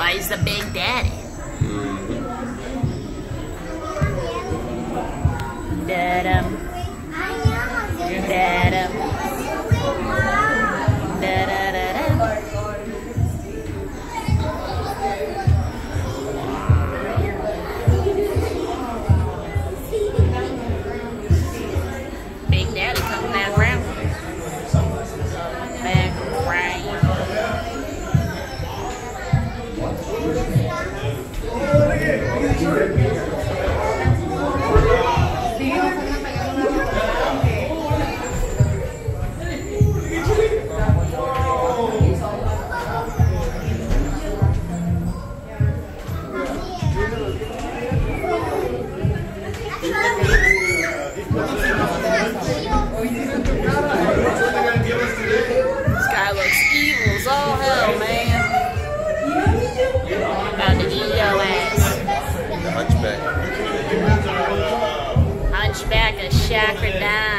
he's the big daddy. Da-dum. Da-dum. Da-da-da-da. Big daddy coming back around. Back around. This guy looks evil as all hell, man. About to eat your ass. The hunchback. Hunchback of Chakra Dime.